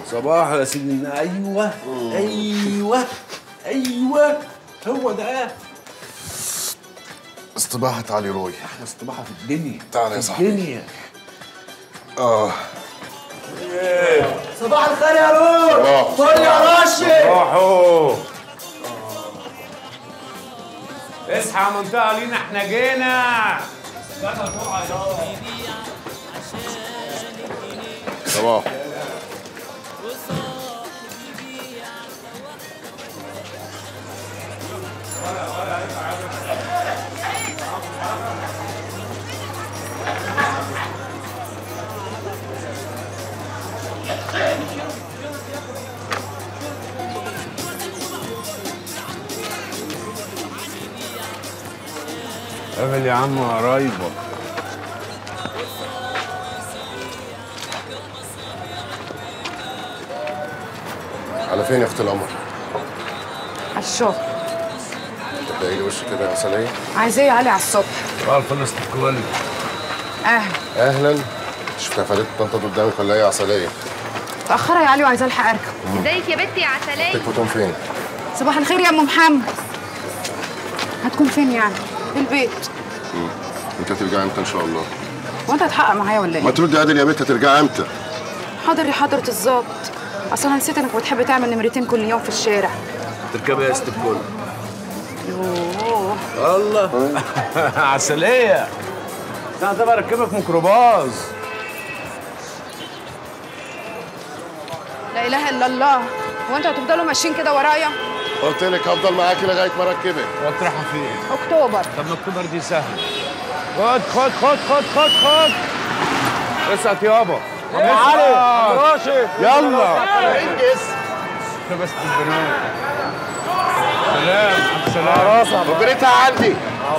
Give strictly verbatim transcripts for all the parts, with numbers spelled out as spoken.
صباح يا سيدنا. ايوه ايوه ايوه هو ده. استباحة علي روي. احلى استباحه في الدنيا. تعالى يا صاحبي. الدنيا. اه ايه صباح الخير يا روي. صباح فل يا راشد. صباحو. اصحى يا منطقه لينا، احنا جينا. صباح. قابل يا عم قرايبك. على فين يا اخت القمر؟ على الشغل. تبدأي لي وشك كده يا عسلية. عايزاه يا علي على الصبح. اه الفلوس الكل. اهلا. اهلا. شفتها فاتت طنطا قدامك ولا ايه يا عسلية؟ متأخرة يا علي وعايزة الحق اركب. ازيك يا بنتي يا عسلية؟ تكفتهم فين؟ صباح الخير يا ام محمد. هتكون فين يعني؟ في البيت. مم. انت هترجعي امتى ان شاء الله؟ وانت هتحقق معايا ولا ما ايه؟ تردي عادل يا بنت، هترجعي امتى؟ حاضر يا حضرة الظابط. اصل انا نسيت انك بتحب تعمل نمرتين كل يوم في الشارع. تركبي يا ست الكل. يوه. الله. عسلية. انا هتبقى اركبك ميكروباص. لا اله الا الله. هو انتوا هتفضلوا ماشيين كده ورايا؟ قلت لك هفضل معاكي لغاية ما اركبك. وتروحوا فين؟ اكتوبر. طب ما اكتوبر دي سهل. خد خد خد خد خد خد. اسقط يابا. يا علي عبد راشد. يلا. انجز. بس البنات. سلام. سلام. راسها ركبتها عندي.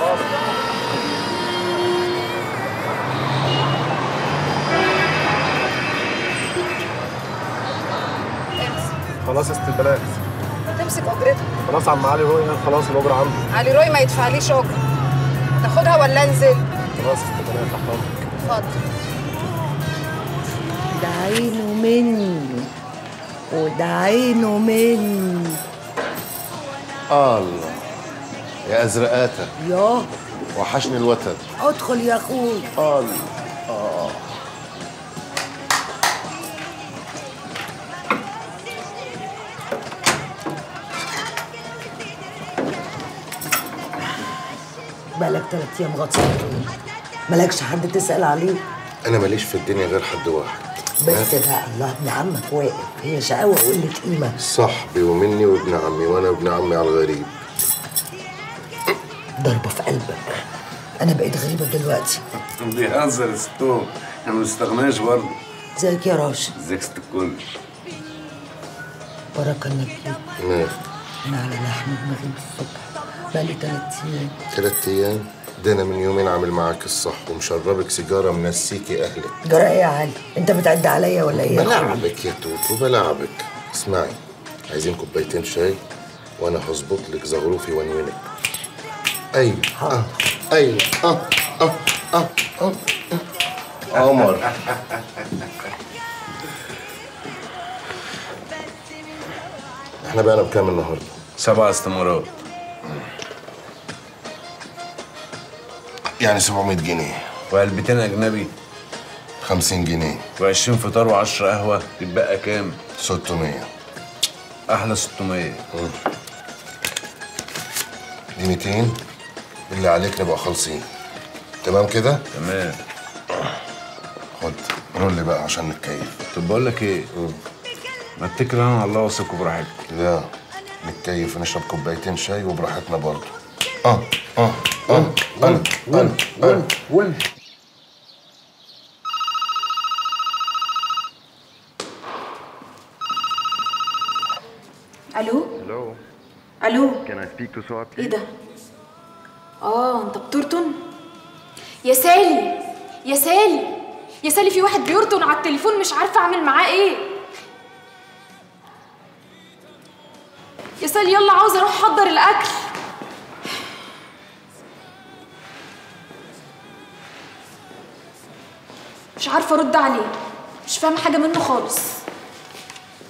خلاص استبلاغ. تمسك اجرتها. خلاص عم علي روي خلاص الاجره عنده. علي روي ما يدفعليش اجره. تاخدها ولا انزل؟ خلاص استبلاغ تحت امرك. اتفضل. ده عينه مني وده عينه مني. الله يا ازرقاتك. ياه وحشني الوتد. ادخل يا اخوي. الله. اه بقالك تلات ايام غطسان. مالكش حد تسأل عليه؟ انا ماليش في الدنيا غير حد واحد. بس بقى الله ابن عمك واقف، هي شقاوة وقلة قيمة. صاحبي ومني وابن عمي، وانا ابن عمي على الغريب. ضربة في قلبك. أنا بقيت غريبة دلوقتي. بيهزر يا ستوم، احنا ما بنستغناش برضه. ازيك يا راشد؟ ازيك ست الكل؟ بركة انك جيت. مال؟ أنا على لحم دماغي الصبح، بقالي تلات أيام. تلات أيام؟ ده أنا من يومين عامل معاك الصح ومشربك سيجارة منسيكي أهلك. جرى إيه يا علي؟ أنت بتعد عليا ولا إيه؟ بلعبك يا توتو بلعبك. اسمعي، عايزين كوبايتين شاي وأنا هظبط لك زغروفي وانوينك. أيوه آه. أيوه آه آه آه آه قمر. احنا بقينا بكام النهارده؟ سبع استمارات. يعني سبعمية جنيه. وعلبتين اجنبي. خمسين جنيه. وعشرين فطار وعشرة قهوة، يتبقى كام؟ ستمية. أحلى ستمية. مم. دي ميتين، بالله عليك نبقى خالصين. تمام كده؟ تمام. خد رول بقى عشان نتكيف. طب بقول لك ايه؟ مم. ما اتكل انا على الله واسيبكم براحتكم. لا، نتكيف ونشرب كوبايتين شاي وبراحتنا برضه. اه اه اه انا انا انا ون الو. Hello. الو. Can I speak to Suad, ايه please? ده؟ اه انت بترطن؟ يا سالي يا سالي يا سالي، في واحد بيرطن على التليفون مش عارفه اعمل معاه ايه. يا سالي يلا عاوزه اروح احضر الاكل. مش عارفه ارد عليه، مش فاهمه حاجه منه خالص.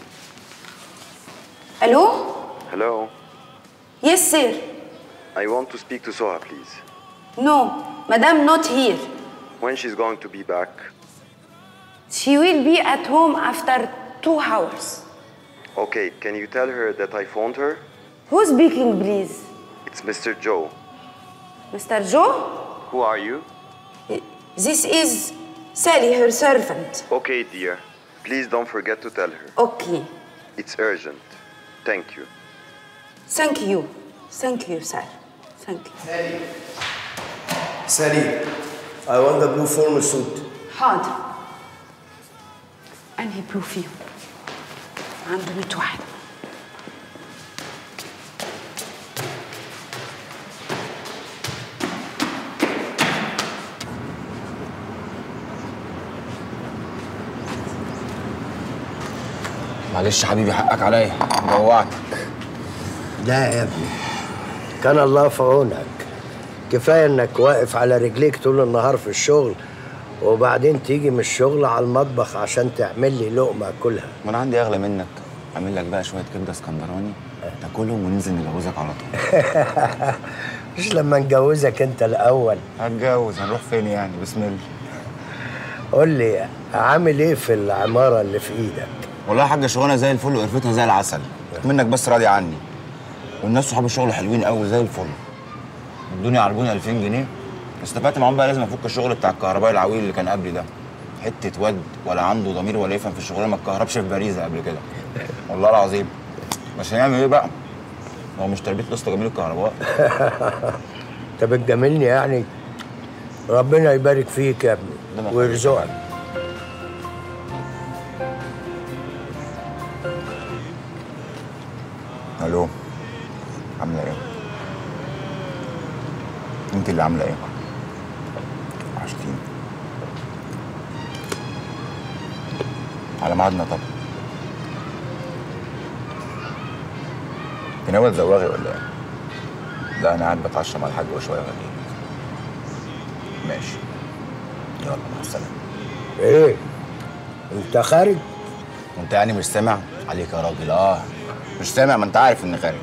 Hello? Hello. Yes, sir. I want to speak to Soha, please. No, Madame not here. When she's going to be back? She will be at home after two hours. Okay, can you tell her that I phoned her? Who's speaking, please? It's Mister Joe. Mister Joe? Who are you? This is Sally, her servant. Okay, dear. Please don't forget to tell her. Okay. It's urgent. Thank you. Thank you. Thank you, sir. Thank you. Sally. Sally, I want the blue formal suit. حاضر. أنهي بلو فيهم؟ عنده مية واحد. معلش يا حبيبي، حقك عليا، جوعتك. لا يا ابني، كان الله في عونك. كفايه انك واقف على رجليك طول النهار في الشغل، وبعدين تيجي من الشغل على المطبخ عشان تعمل لي لقمه اكلها. ما انا عندي اغلى منك، اعمل لك بقى شويه كبده اسكندراني تاكلهم وننزل نجوزك على طول. مش لما نجوزك انت الاول؟ هتجوز، هنروح فين يعني؟ بسم الله. قول لي عامل ايه في العماره اللي في ايدك؟ والله يا حاجه شغلانه زي الفل وقرفتها زي العسل، منك بس راضي عني. والناس صحاب الشغل حلوين قوي زي الفل. ادوني عربوني ألفين جنيه، استفدت معاهم بقى. لازم افك الشغل بتاع الكهربائي العويل اللي كان قبلي ده. حته واد ولا عنده ضمير ولا يفهم في الشغلانه، ما اتكهربش في باريزه قبل كده والله العظيم. بس هنعمل ايه بقى؟ هو مش تربيه لسه جميل الكهرباء. انت بتجاملني يعني؟ ربنا يبارك فيك يا ابني ويرزقك. الو، عامله ايه؟ انت اللي عامله ايه؟ وحشتيني. على ميعادنا طبعا. انت ناوي تزوغي ولا ايه؟ لا انا قاعد بتعشى مع الحاج وشويه غاليين. ماشي، يلا مع السلامه. ايه؟ انت خارج؟ وانت يعني مش سامع؟ عليك يا راجل. اه مش سامع، ما انت عارف اني خارج.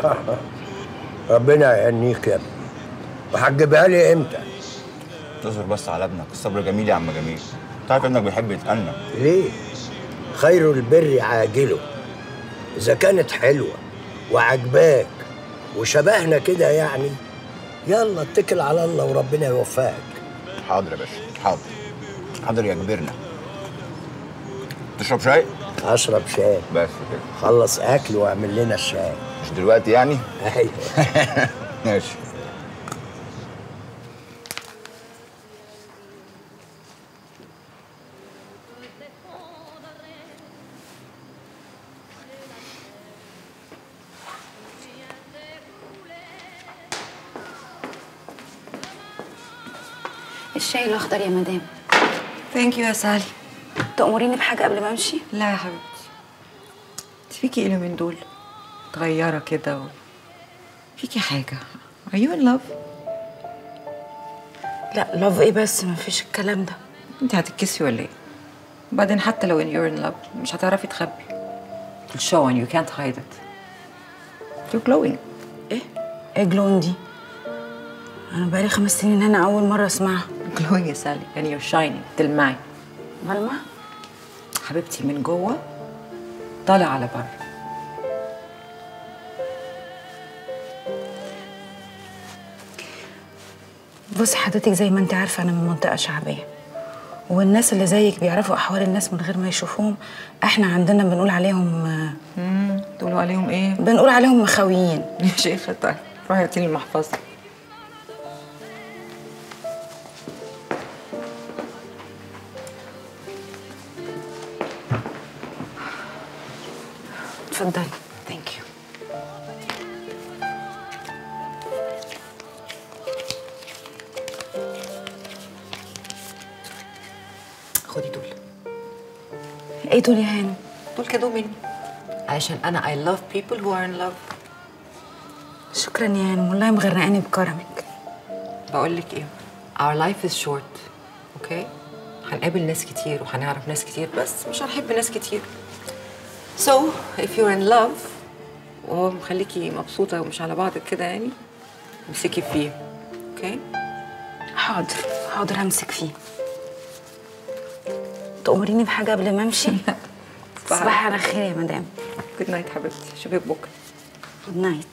ربنا يهنيك يا ابني. وهتجيبها لي امتى؟ تصبر بس على ابنك، الصبر جميل يا عم جميل. انت عارف ابنك بيحب يتأنى. ليه؟ خير البر عاجله. اذا كانت حلوه وعجباك وشبهنا كده يعني، يلا اتكل على الله وربنا يوفقك. حاضر يا باشا، حاضر حاضر يا كبرنا. تشرب شاي؟ اشرب شاي. بس كده. خلص اكل واعمل لنا الشاي. مش دلوقتي يعني؟ ايوه. ماشي. الشاي الأخضر يا مدام. ثانك يو يا سالي. تأمريني بحاجة قبل ما أمشي؟ لا يا حبيبتي. فيكي ايه اليومين دول؟ متغيرة كده و... فيكي حاجة. Are you in love؟ لا لاف ايه بس، مفيش الكلام ده. انت هتتكسفي ولا ايه؟ وبعدين حتى لو in you're in love مش هتعرفي تخبي. It'll show and you can't hide it. You're glowing. ايه؟ ايه جلون دي؟ أنا بقالي خمس سنين هنا أول مرة أسمعها. glowing يا سالي يعني you're shining. تلمعي. ملمع؟ حبيبتي من جوه طالع على بره. بصي حضرتك، زي ما انت عارفة أنا من منطقة شعبية، والناس اللي زيك بيعرفوا أحوال الناس من غير ما يشوفوهم. احنا عندنا بنقول عليهم امم تقولوا عليهم ايه؟ بنقول عليهم مخاويين. يا شيخة طيب روحي هاتي لي المحفظة. اتفضلي. ثانك يو. خدي دول. ايه دول يا هانم؟ دول كادو مني عشان انا I love people who are in love. شكرا يا هانم، والله مغرقاني بكرمك. بقول لك ايه، our life is short. اوكي؟ هنقابل ناس كتير وهنعرف ناس كتير، بس مش هنحب ناس كتير. So if you're in love وهو مخليكي مبسوطه ومش على بعضك كده يعني امسكي فيه. اوكي؟ حاضر حاضر همسك فيه. تأمريني بحاجه قبل ما امشي؟ صباح على خير يا مدام. جود نايت حبيبتي، اشوفك بكره. جود نايت.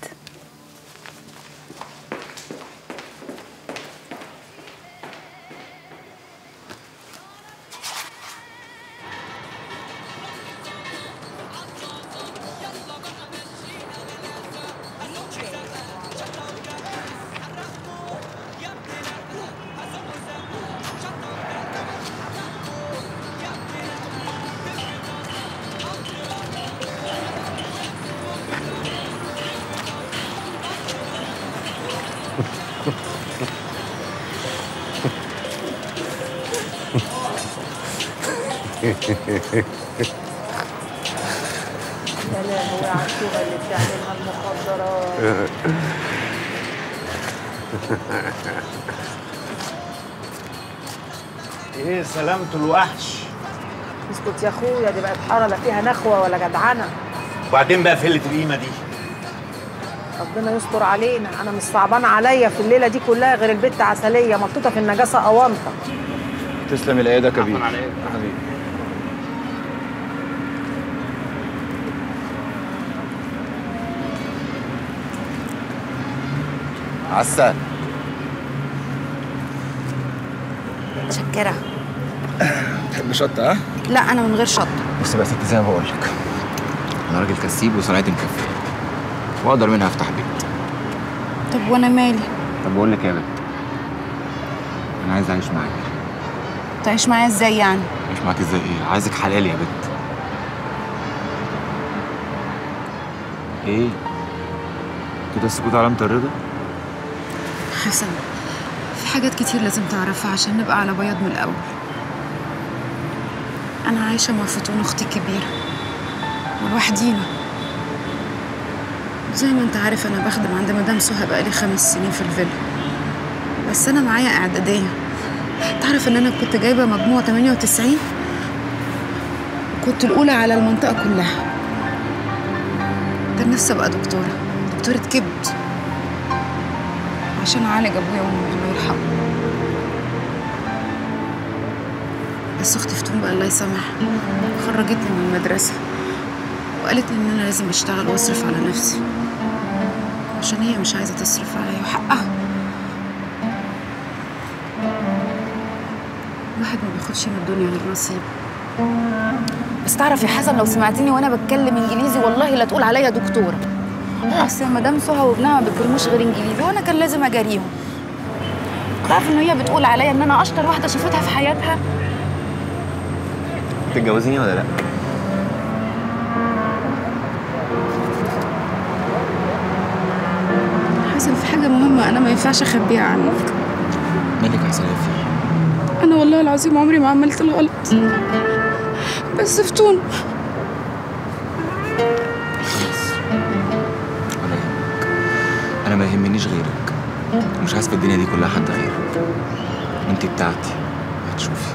يا لهوي على الشغل اللي بتعملها المخدرات. ايه سلامة الوحش؟ اسكت يا اخويا، دي بقت حاره لا فيها نخوه ولا جدعنه. وبعدين بقى في قله القيمه دي؟ ربنا يستر علينا، انا مش صعبان عليا في الليله دي كلها غير البت عسليه محطوطه في النجاسه اونطه. تسلم الايد يا كبير. يا حبيبي. عسل. متشكرة. تحب شطة ها؟ لا أنا من غير شطة. بصي بقى يا ستي، زي ما بقول لك أنا راجل كسيب وصنعتي مكفية وأقدر منها أفتح بيت. طب وأنا مالي؟ طب بقول لك إيه يا بنت، أنا عايز أعيش معاك. تعيش معايا إزاي يعني؟ أعيش معاك إزاي إيه؟ عايزك حلال يا بنت. إيه؟ كده السكوت علامة الرضا؟ حسن، في حاجات كتير لازم تعرفها عشان نبقى على بياض من الأول. أنا عايشة مع فتون أختي الكبيرة ولوحدينا. زي ما أنت عارف أنا بخدم عند مدام سهى بقالي خمس سنين في الفيلا، بس أنا معايا إعدادية. تعرف إن أنا كنت جايبة مجموع تمانية وتسعين وكنت الأولى على المنطقة كلها. كان نفسي أبقى دكتورة، دكتورة كبد، عشان أعالج أبويا وأمي الله يرحمه. بس أختي فتون بقى الله يسامحها خرجتني من المدرسة وقالت لي إن أنا لازم أشتغل وأصرف على نفسي، عشان هي مش عايزة تصرف عليا وحقها. الواحد ما بياخدش من الدنيا غير نصيب. بس تعرف يا حسن، لو سمعتني وأنا بتكلم إنجليزي والله لا تقول عليا دكتورة. أصل مدام سهى وابنها ما بيتكلموش غير إنجليزي وأنا كان لازم أجاريهم. تعرف إن هي بتقول عليا إن أنا أشطر واحدة شافتها في حياتها. تتجوزيني ولا لأ؟ حسن، في حاجة مهمة أنا ما ينفعش أخبيها عنك. مالك يا سلافي؟ أنا والله العظيم عمري ما عملت الغلط، بس فتون. خلاص ولا يهمك، أنا ما يهمنيش غيرك ومش عايز في الدنيا دي كلها حد غيرك. أنت بتاعتي هتشوفي.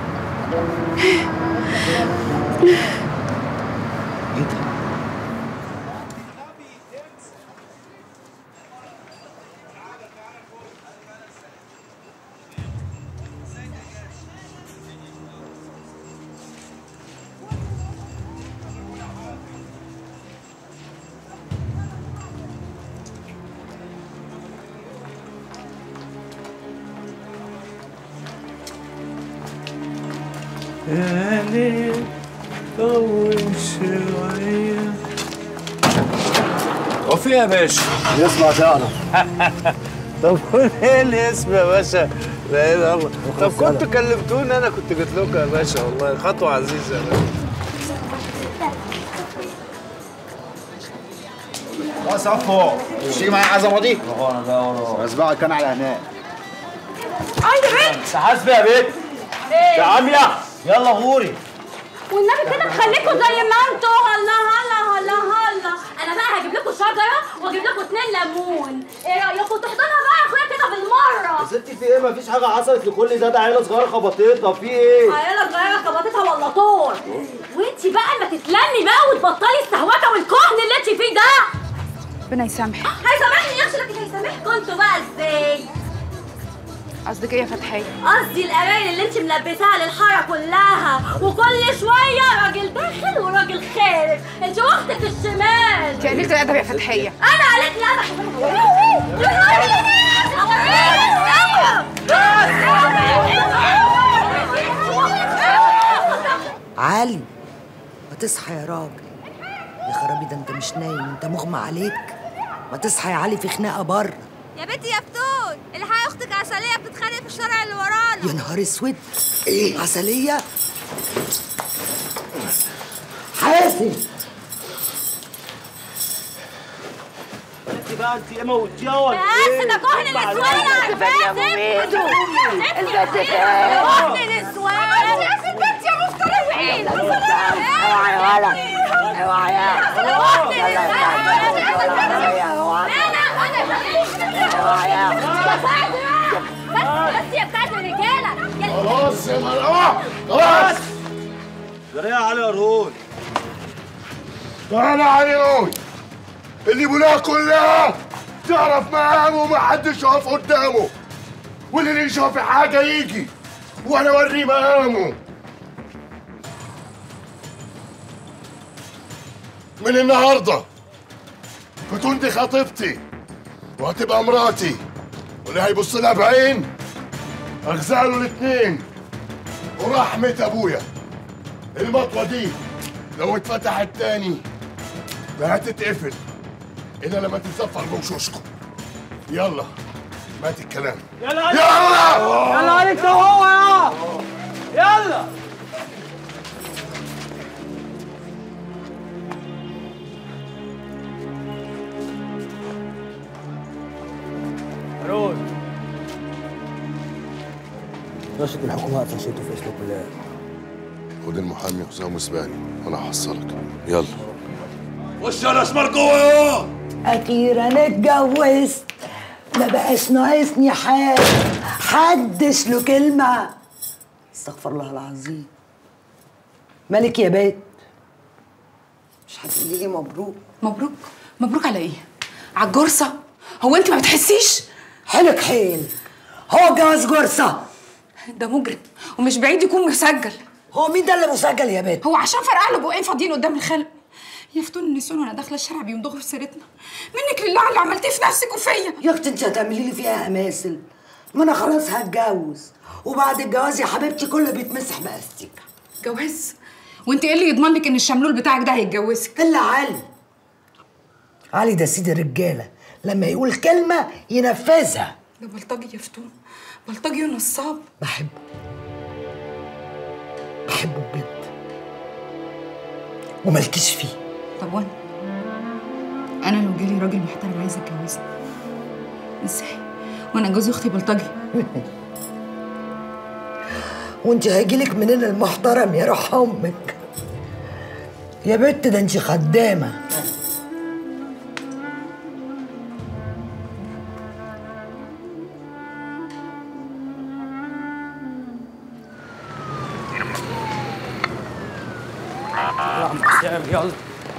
إيه ده؟ يا ليل طول شوية. وفي يا باشا؟ يسمع تعرف. طب قول ايه الاسم يا باشا؟ لا اله الا الله. طب كنتوا كلمتوني انا كنت جيت لكم يا باشا، والله خطوة عزيزة يا باشا. اه صفو، تيجي معايا عزمه دي؟ اه انا بقى ورا. اسبقك كان على هناك. اي يا بنت، حاسبة يا بنت. يا عمية يلا غوري. والنبي كده خليكوا زي ما انتوا. هلا هلا هلا هلا. انا بقى هجيب لكم شجره واجيب لكم اتنين ليمون. ايه رايكم تحضنها بقى يا اخويا كده بالمره؟ يا ستي في ايه؟ مفيش حاجه حصلت لكل ده، ده عيله صغيره خبطتها. في ايه؟ عيله صغيره خبطتها ولا طول؟ وانتي بقى ما تتلمي بقى وتبطلي السهوته والكهن اللي انتي فيه ده. ربنا يسامحك. هيسامحني يا اختي، لكن هيسامحكوا انتوا بقى ازاي؟ قصدك ايه يا فتحيه؟ قصدي القرايل اللي انت ملبساها للحاره كلها، وكل شويه راجل داخل وراجل خارج، انت واختك الشمال. انت قليله الادب يا فتحيه. انا قلت الادب. علي ما تصحى يا راجل. يا خرابي ده انت مش نايم، انت مغمى عليك. ما تصحى يا علي، في خناقه بره. يا بنتي يا فتون، الحقي اختك عسليه بتتخانق في الشارع اللي ورانا. يا نهار اسود، ايه عسليه؟ حاسب انت بقى انت ايه موتياوه؟ بس ده كهن النسوان يا فاتن. البنت فين؟ كهن النسوان يا ست بنت يا مفترين. اوعى يا ولد، اوعى يا بس يا بتاعت الرجاله. خلاص يا مروه، خلاص. جري يا علي قرون. تعالى علي قوي. اللي بناها كلها تعرف مقامه ومحدش يقف قدامه، واللي يشوف حاجه يجي وانا اوريه مقامه. من النهارده فتون دي خطيبتي وهتبقى مراتي، واللي هيبص لها بعين اغزاله الاتنين ورحمة ابويا. المطوة دي لو اتفتحت تاني ما هتتقفل الا لما تتزفر بوشوشكم. يلا مات الكلام. يلا يلا يلا عليك ده هو يا يلا. هارون، رشد الحكومة قفشته في اسلوب الله. خد المحامي حسام وسباني وانا هحصلك. يلا وش الاسمر جوه يا اخيرا اتجوزت، ما بقاش ناقصني حاجه، حدش له كلمه. استغفر الله العظيم. مالك يا بات؟ مش هتقولي لي مبروك؟ مبروك؟ مبروك على ايه؟ على الجرصه؟ هو انت ما بتحسيش؟ حيلك حيل، هو جواز جرصه؟ ده مجرم ومش بعيد يكون مسجل. هو مين ده اللي مسجل يا بات؟ هو عشان فرقع له بقين فاضيين قدام الخلق. يا فتون النسوان وانا داخله الشارع بيمضغوا في سيرتنا. منك لله على اللي عملتيه في نفسك وفيا. يا اختي انت هتعملي لي فيها اماثل؟ ما انا خلاص هتجوز، وبعد الجواز يا حبيبتي كله بيتمسح باستيكه. جواز؟ وانت ايه اللي يضمن لك ان الشملول بتاعك ده هيتجوزك؟ الا علي. علي ده سيد الرجاله، لما يقول كلمه ينفذها. ده بلطجي يا فتون، بلطجي ونصاب. بحبه بحبه بجد ومالكيش فيه. طب وانا انا لو جالي راجل محترم عايز يتجوزني ازاي وانا جوز اختي بلطجي؟ وانت هيجيلك منين المحترم يا روح امك يا بت؟ ده انت خدامه. يلا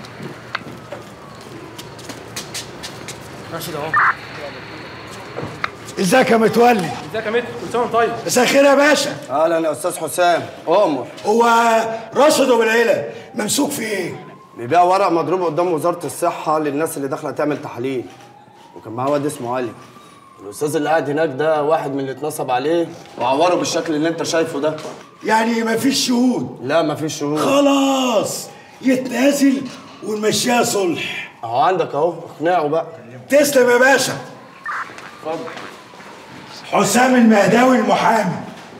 راشد اهو. ازيك يا متولي؟ ازيك يا متر؟ كل سنه وانت طيب. مساء الخير يا باشا. اهلا يا استاذ حسام، امر. هو راشد ابو العيله ممسوك في ايه؟ بيبيع ورق مضروب قدام وزاره الصحه للناس اللي داخله تعمل تحاليل، وكان معاه واد اسمه علي. الاستاذ اللي قاعد هناك ده واحد من اللي اتنصب عليه وعوره بالشكل اللي انت شايفه ده. يعني مفيش شهود؟ لا مفيش شهود. خلاص يتنازل ونمشيها صلح. اهو عندك اهو، اقنعه بقى. تسلم يا باشا. اتفضل. حسام المهداوي المحامي.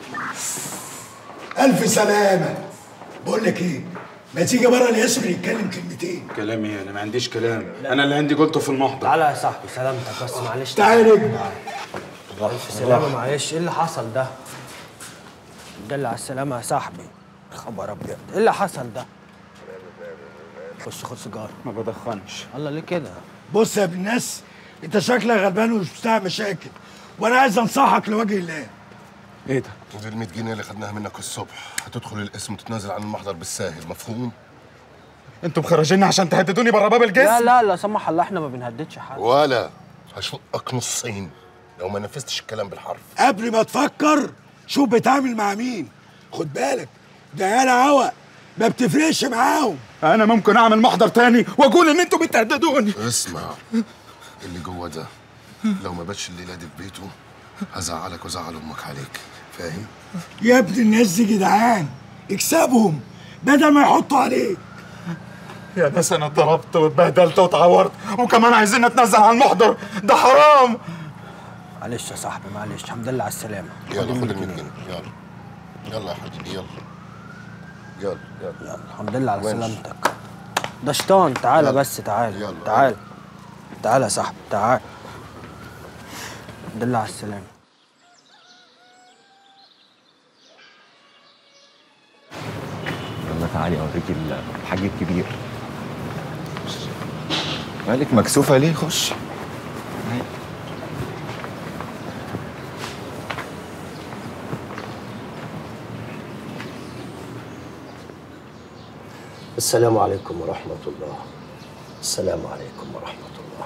ألف سلامة. بقول لك إيه؟ ما تيجي بره الاسم نتكلم كلمتين. كلام ايه؟ انا ما عنديش كلام، انا اللي عندي قلته في المحضر. تعالى يا صاحبي، سلامتك بس معلش. تعالى نجم. ألف سلامة. معلش، ايه اللي حصل ده؟ دل على السلامة يا صاحبي. خبر ابيض، ايه اللي حصل ده؟ خش خد سيجاره. ما بدخنش. الله ليه كده؟ بص يا ابن الناس، انت شكلك غلبان ومش بتاع مشاكل، وانا عايز انصحك لوجه الله. ايه ده؟ ودي ال مية جنيه اللي خدناها منك الصبح، هتدخل القسم وتتنازل عن المحضر بالساهل، مفهوم؟ انتوا مخرجيني عشان تهددوني بره باب الجسم؟ لا لا لا سمح الله احنا ما بنهددش حد. ولا هشقك نصين لو ما نفذتش الكلام بالحرف. قبل ما تفكر شوف بتعامل مع مين. خد بالك ده عيال عوق ما بتفرقش معاهم. انا ممكن اعمل محضر تاني واقول ان انتوا بتهددوني. اسمع، اللي جوه ده لو ما باتش الليله دي في بيته هزعلك وزعل امك عليك، فاهم؟ يا ابن الناس دي جدعان اكسبهم بدل ما يحطوا عليك. يا ناس انا اتضربت واتبهدلت واتعورت وكمان عايزين نتنزل عن المحضر، ده حرام. معلش يا صاحبي معلش، الحمد لله على السلامه. يلا خد ال مية جنيه، يلا يلا يا حبيبي يلا يلا يلا يلا الحمد لله على سلامتك. ده شيطان، تعالى يلا. بس تعالى يلا. تعالى تعالى يا صاحبي تعالى. الحمد لله على السلامه. يلا تعالي اوريك الحاج الكبير. مالك مكسوفه ليه؟ خش. السلام عليكم ورحمة الله. السلام عليكم ورحمة الله.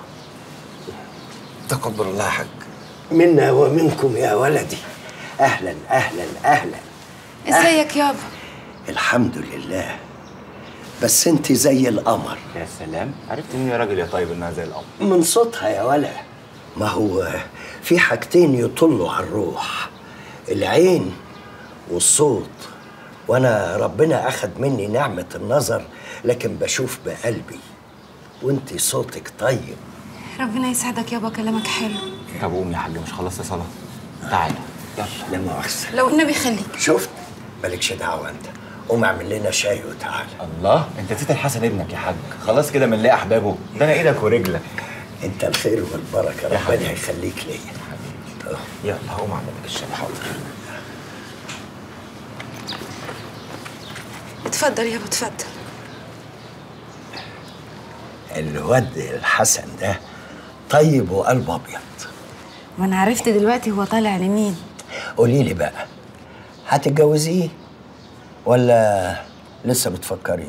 تقبل الله يا حاج. منا ومنكم يا ولدي. أهلا أهلا أهلا. ازيك يابا؟ الحمد لله. بس انت زي القمر. يا سلام، عرفت مين يا راجل يا طيب انها زي القمر؟ من صوتها يا ولا. ما هو في حاجتين يطلوا على الروح، العين والصوت. وانا ربنا اخد مني نعمة النظر لكن بشوف بقلبي، وانت صوتك طيب. ربنا يسعدك يابا، كلامك حلو. طب قوم يا حاج، مش خلصت صلاة؟ تعالى يلا. لا مؤاخذة. لو النبي خليك. شفت؟ مالكش دعوة انت. قوم اعمل لنا شاي وتعالى. الله، انت نسيت الحسن ابنك يا حاج، خلاص كده بنلاقي احبابه، ده انا ايدك ورجلك. انت الخير والبركة، ربنا يخليك ليا. يلا هقوم اعمل لك الشاي. حاضر. اتفضل يابا اتفضل. الواد الحسن ده طيب وقلب ابيض. وانا عرفت دلوقتي هو طالع لمين. قولي لي بقى، هتتجوزيه ولا لسه بتفكري؟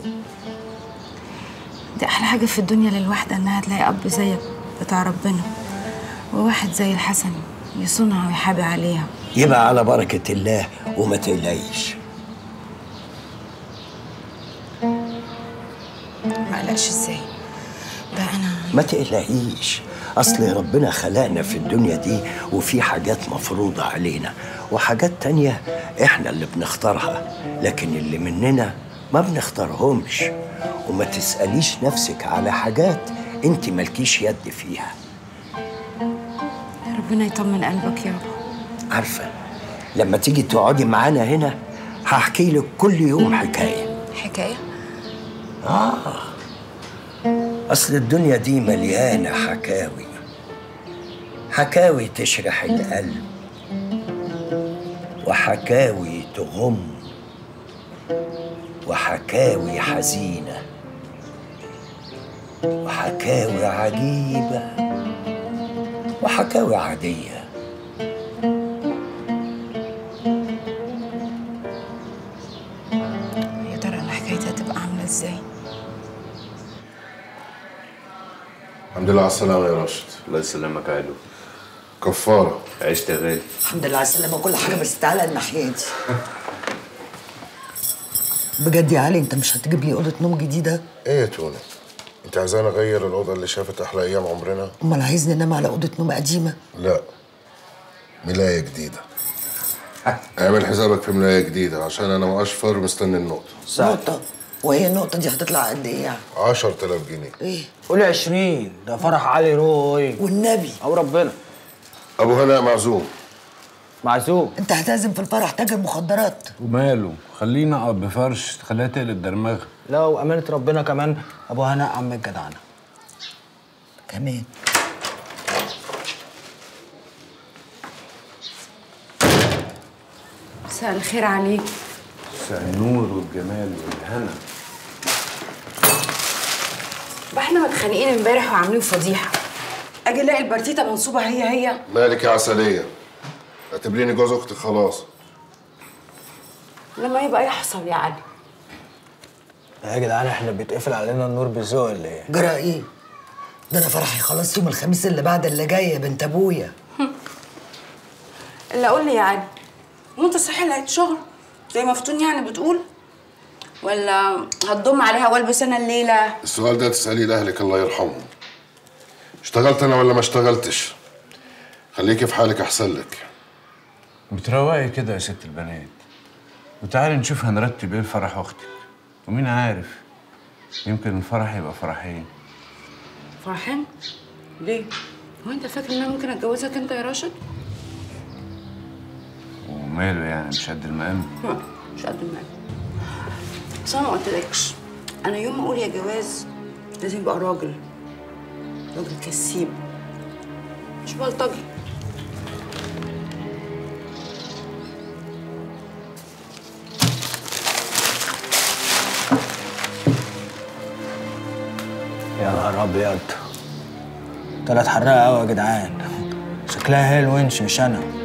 دي احلى حاجه في الدنيا للواحده انها تلاقي اب زيك بتاع ربنا، وواحد زي الحسن يصونها ويحابي عليها. يبقى على بركه الله وما تقلقيش. ما قلقش ازاي؟ ده انا ما تقلقيش، اصل ربنا خلقنا في الدنيا دي وفي حاجات مفروضه علينا وحاجات تانية احنا اللي بنختارها، لكن اللي مننا ما بنختارهمش. وما تسأليش نفسك على حاجات انت مالكيش يد فيها. ربنا يطمن قلبك يابا. عارفه لما تيجي تقعدي معانا هنا هحكي لك كل يوم حكايه. حكايه؟ اه اصل الدنيا دي مليانه حكاوي، حكاوي تشرح القلب وحكاوي تغم وحكاوي حزينه وحكاوي عجيبه وحكاوي عاديه. يا ترى الحكايه هتبقى عامله ازاي؟ الحمد لله على السلامة يا راشد. الله يسلمك يا علو. كفارة. عشت يا غالي. الحمد لله على السلامة وكل حاجة، بس تعالى الناحية دي. بجد يا علي انت مش هتجيب لي أوضة نوم جديدة؟ ايه يا تونة؟ انت عايزاني اغير الأوضة اللي شافت أحلى أيام عمرنا؟ أمال عايزني أنام على أوضة نوم قديمة؟ لا، ملاية جديدة. اعمل حسابك في ملاية جديدة عشان أنا وأشفر مستني النقطة. نقطة؟ وهي النقطة دي هتطلع قد إيه يعني؟ عشرة آلاف جنيه. إيه؟ قولي عشرين، ده فرح علي روي. والنبي أو ربنا. أبو هناء معزوم. معزوم. أنت هتعزم في الفرح تاجر مخدرات؟ وماله؟ خلينا أقعد بفرش تخليها تقلب درماغها. لا وأمانة ربنا كمان أبو هناء عم الجدعنة. كمان. مساء الخير عليك. مساء النور والجمال والهنا. بقى احنا متخانقين امبارح وعاملين فضيحه، اجي الاقي البرتيته منصوبه هي هي. مالك يا عسلية؟ اعتبريني جوز أختي خلاص. لما يبقى يحصل يا علي. يا جدعان احنا بيتقفل علينا النور بالذوق ولا ايه؟ جرى ايه؟ ده انا فرحي خلاص يوم الخميس اللي بعد اللي جاي يا بنت ابويا. اللي اقول لي يعني هو انت صحيح لقيت شغل زي مفتون يعني بتقول؟ ولا هتضم عليها والبس انا الليله؟ السؤال ده تسأليه لأهلك الله يرحمهم. اشتغلت أنا ولا ما اشتغلتش؟ خليكي في حالك أحسن لك. بتروقي كده يا ست البنات، وتعالي نشوف هنرتب ايه لفرح اختك، ومين عارف يمكن الفرح يبقى فرحين. فرحين؟ ليه؟ هو انت فاكر ان انا ممكن اتجوزك انت يا راشد؟ وماله يعني مش قد المقام؟ لا مش قد المقام. بس انا ما قلتلكش، انا يوم ما اقول يا جواز لازم يبقى راجل، راجل كسيب مش بلطجي. يا نهار ابيض، طلعت حراقه قوي يا جدعان، شكلها هي الونش مش انا.